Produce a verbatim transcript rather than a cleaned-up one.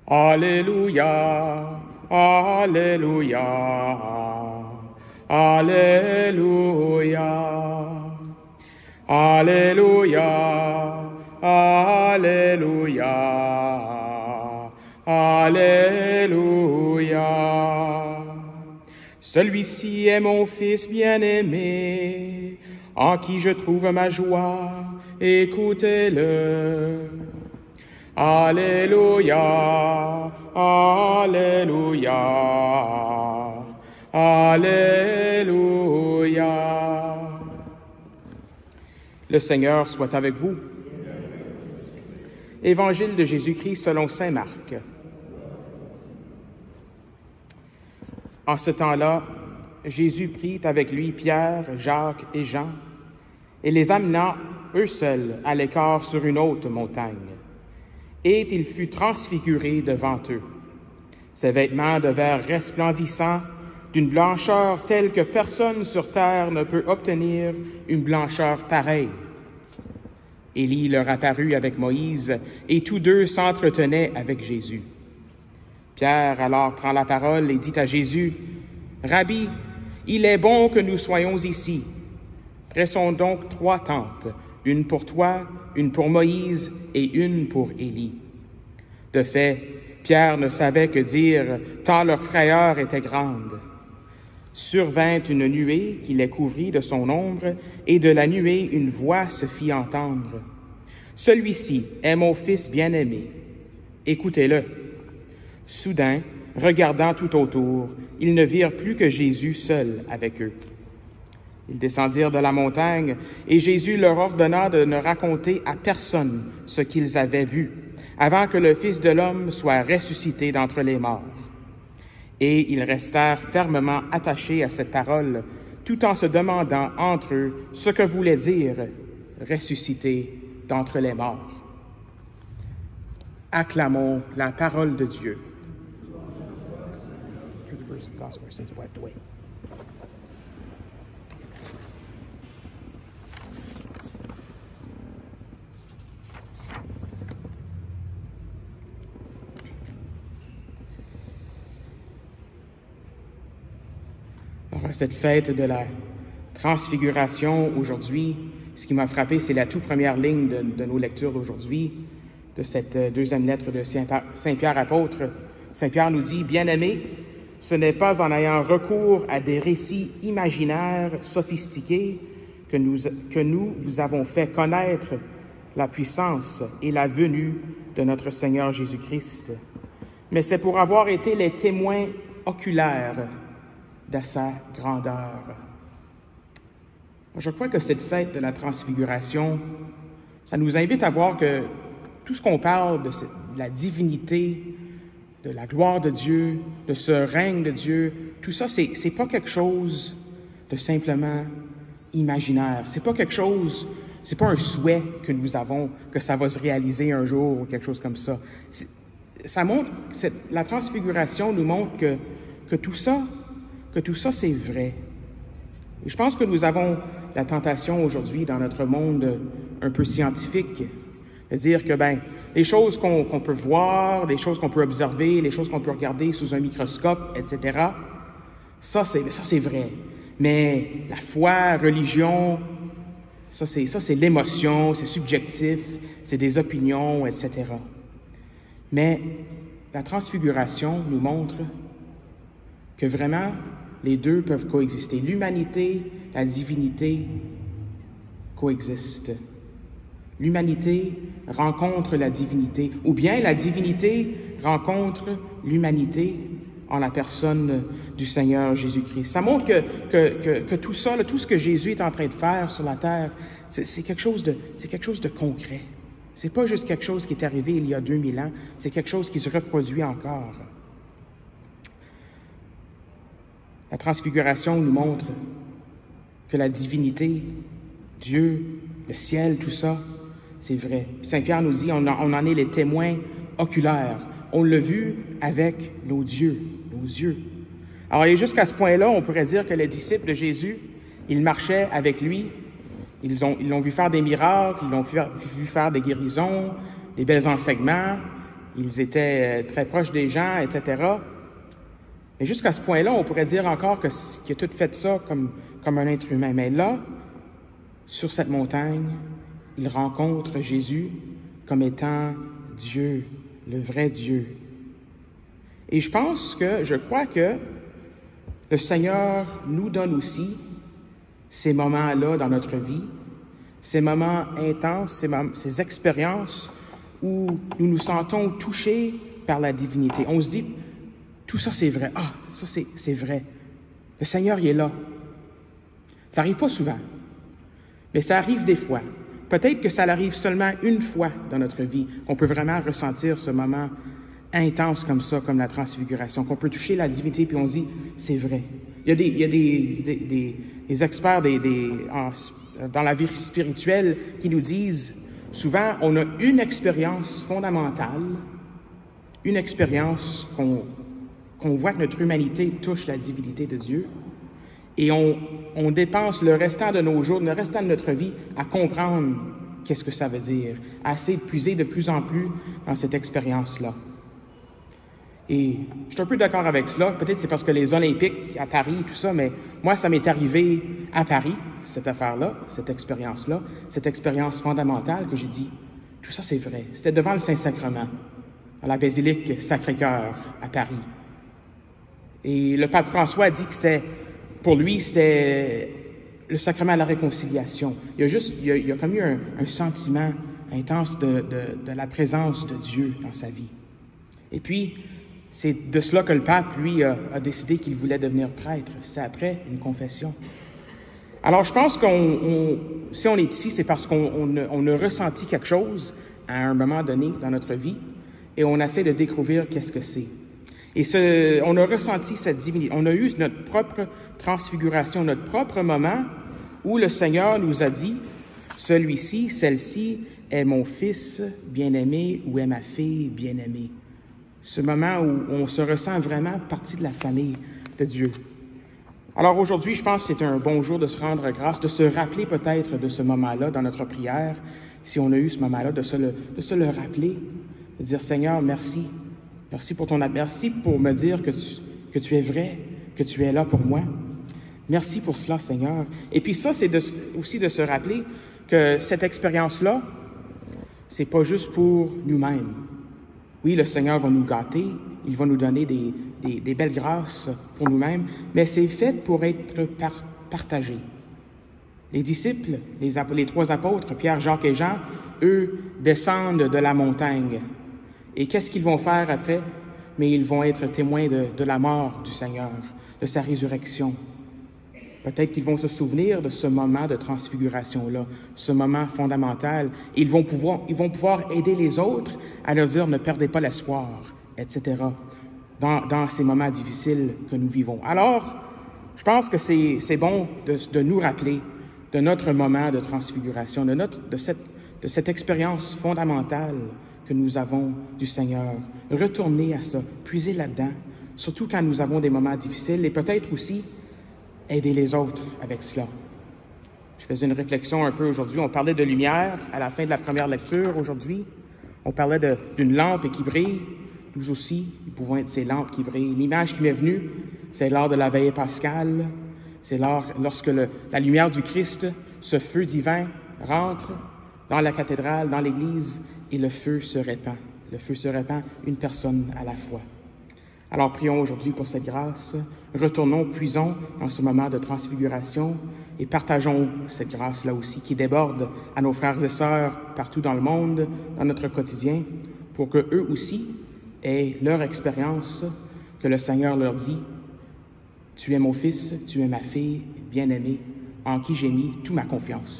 Alléluia, Alléluia, Alléluia, Alléluia, Alléluia, Alléluia. Celui-ci est mon Fils bien-aimé, en qui je trouve ma joie, écoutez-le. Alléluia, Alléluia, Alléluia. Le Seigneur soit avec vous. Évangile de Jésus-Christ selon saint Marc. En ce temps-là, Jésus prit avec lui Pierre, Jacques et Jean, et les amena, eux seuls, à l'écart sur une haute montagne. Et il fut transfiguré devant eux. Ses vêtements devinrent resplendissants, d'une blancheur telle que personne sur terre ne peut obtenir une blancheur pareille. Élie leur apparut avec Moïse, et tous deux s'entretenaient avec Jésus. Pierre alors prend la parole et dit à Jésus, « Rabbi, il est bon que nous soyons ici. Dressons donc trois tentes, une pour toi, une pour Moïse et une pour Élie. » De fait, Pierre ne savait que dire, tant leur frayeur était grande. Survint une nuée qui les couvrit de son ombre, et de la nuée une voix se fit entendre. « Celui-ci est mon Fils bien-aimé. Écoutez-le. » Soudain, regardant tout autour, ils ne virent plus que Jésus seul avec eux. Ils descendirent de la montagne, et Jésus leur ordonna de ne raconter à personne ce qu'ils avaient vu, avant que le Fils de l'homme soit ressuscité d'entre les morts. Et ils restèrent fermement attachés à cette parole, tout en se demandant entre eux ce que voulait dire « ressuscité d'entre les morts ». Acclamons la parole de Dieu. Alors, cette fête de la transfiguration aujourd'hui, ce qui m'a frappé, c'est la toute première ligne de, de nos lectures d'aujourd'hui, de cette deuxième lettre de Saint Pierre apôtre. Saint Pierre nous dit « Bien-aimés, ce n'est pas en ayant recours à des récits imaginaires sophistiqués que nous, que nous vous avons fait connaître la puissance et la venue de notre Seigneur Jésus-Christ, mais c'est pour avoir été les témoins oculaires de sa grandeur. » Je crois que cette fête de la transfiguration, ça nous invite à voir que tout ce qu'on parle de, cette, de la divinité, de la gloire de Dieu, de ce règne de Dieu, tout ça, c'est, c'est pas quelque chose de simplement imaginaire. C'est pas quelque chose, c'est pas un souhait que nous avons, que ça va se réaliser un jour ou quelque chose comme ça. C'est, ça montre, cette, la transfiguration nous montre que, que tout ça, que tout ça, c'est vrai. Et je pense que nous avons la tentation aujourd'hui dans notre monde un peu scientifique de dire que, ben, les choses qu'on, qu'on peut voir, les choses qu'on peut observer, les choses qu'on peut regarder sous un microscope, et cetera, ça, c'est, ça, c'est vrai. Mais la foi, religion, ça, c'est, ça, c'est l'émotion, c'est subjectif, c'est des opinions, et cetera. Mais la transfiguration nous montre que vraiment, les deux peuvent coexister. L'humanité, la divinité coexistent. L'humanité rencontre la divinité, ou bien la divinité rencontre l'humanité en la personne du Seigneur Jésus-Christ. Ça montre que, que, que, que tout ça, là, tout ce que Jésus est en train de faire sur la terre, c'est, c'est, quelque chose de, c'est quelque chose de concret. C'est pas juste quelque chose qui est arrivé il y a deux mille ans, c'est quelque chose qui se reproduit encore. La transfiguration nous montre que la divinité, Dieu, le ciel, tout ça, c'est vrai. Saint Pierre nous dit, on en, on en est les témoins oculaires. On l'a vu avec nos dieux, nos yeux. Alors, et jusqu'à ce point-là, on pourrait dire que les disciples de Jésus, ils marchaient avec lui, ils, ont, ils l'ont vu faire des miracles, ils l'ont vu faire des guérisons, des bels enseignements, ils étaient très proches des gens, et cetera. Et jusqu'à ce point-là, on pourrait dire encore que, qu'il a tout fait ça comme, comme un être humain. Mais là, sur cette montagne, il rencontre Jésus comme étant Dieu, le vrai Dieu. Et je pense que, je crois que le Seigneur nous donne aussi ces moments-là dans notre vie, ces moments intenses, ces, moments, ces expériences où nous nous sentons touchés par la divinité. On se dit, tout ça c'est vrai. Ah, ça c'est, c'est vrai. Le Seigneur, il est là. Ça n'arrive pas souvent, mais ça arrive des fois. Peut-être que ça arrive seulement une fois dans notre vie, qu'on peut vraiment ressentir ce moment intense comme ça, comme la transfiguration, qu'on peut toucher la divinité, puis on dit, c'est vrai. Il y a des, il y a des, des, des, des experts des, des, en, dans la vie spirituelle qui nous disent, souvent, on a une expérience fondamentale, une expérience qu'on, qu'on voit que notre humanité touche la divinité de Dieu, et on, on dépense le restant de nos jours, le restant de notre vie à comprendre qu'est-ce que ça veut dire, à essayer de puiser de plus en plus dans cette expérience-là. Et je suis un peu d'accord avec cela. Peut-être c'est parce que les Olympiques à Paris, tout ça, mais moi, ça m'est arrivé à Paris, cette affaire-là, cette expérience-là, cette expérience fondamentale que j'ai dit, tout ça, c'est vrai. C'était devant le Saint-Sacrement, dans la basilique Sacré-Cœur à Paris. Et le pape François a dit que c'était, pour lui, c'était le sacrement de la réconciliation. Il y a juste, il y a, il y a comme eu un, un sentiment intense de, de, de la présence de Dieu dans sa vie. Et puis, c'est de cela que le pape, lui, a, a décidé qu'il voulait devenir prêtre. C'est après une confession. Alors, je pense qu'on, on, si on est ici, c'est parce qu'on on, on a ressenti quelque chose à un moment donné dans notre vie et on essaie de découvrir qu'est-ce que c'est. Et ce, on a ressenti cette divinité. On a eu notre propre transfiguration, notre propre moment où le Seigneur nous a dit, celui-ci, celle-ci est mon fils bien-aimé ou est ma fille bien-aimée. Ce moment où on se ressent vraiment partie de la famille de Dieu. Alors aujourd'hui, je pense que c'est un bon jour de se rendre grâce, de se rappeler peut-être de ce moment-là dans notre prière, si on a eu ce moment-là, de se le, de se le rappeler, de dire « Seigneur, merci, merci pour ton merci pour me dire que tu, que tu es vrai, que tu es là pour moi. Merci pour cela, Seigneur. » Et puis ça, c'est de, aussi de se rappeler que cette expérience-là, c'est pas juste pour nous-mêmes. Oui, le Seigneur va nous gâter, il va nous donner des, des, des belles grâces pour nous-mêmes, mais c'est fait pour être par, partagé. Les disciples, les, les trois apôtres, Pierre, Jacques et Jean, eux, descendent de la montagne. Et qu'est-ce qu'ils vont faire après? Mais ils vont être témoins de, de la mort du Seigneur, de sa résurrection. Peut-être qu'ils vont se souvenir de ce moment de transfiguration-là, ce moment fondamental. Et ils vont pouvoir, ils vont pouvoir aider les autres à leur dire « ne perdez pas l'espoir », et cetera, dans, dans ces moments difficiles que nous vivons. Alors, je pense que c'est, c'est bon de, de nous rappeler de notre moment de transfiguration, de, notre, de, cette, de cette expérience fondamentale que nous avons du Seigneur. Retourner à ça, puiser là-dedans, surtout quand nous avons des moments difficiles et peut-être aussi aider les autres avec cela. Je faisais une réflexion un peu aujourd'hui. On parlait de lumière à la fin de la première lecture aujourd'hui. On parlait de, d'une lampe qui brille. Nous aussi, nous pouvons être ces lampes qui brillent. L'image qui m'est venue, c'est lors de la veillée pascale. C'est lors, lorsque le, la lumière du Christ, ce feu divin, rentre dans la cathédrale, dans l'église, et le feu se répand. Le feu se répand, une personne à la fois. Alors prions aujourd'hui pour cette grâce. Retournons, puisons dans ce moment de transfiguration et partageons cette grâce-là aussi qui déborde à nos frères et sœurs partout dans le monde, dans notre quotidien, pour que eux aussi aient leur expérience, que le Seigneur leur dit « Tu es mon fils, tu es ma fille bien-aimée, en qui j'ai mis toute ma confiance. »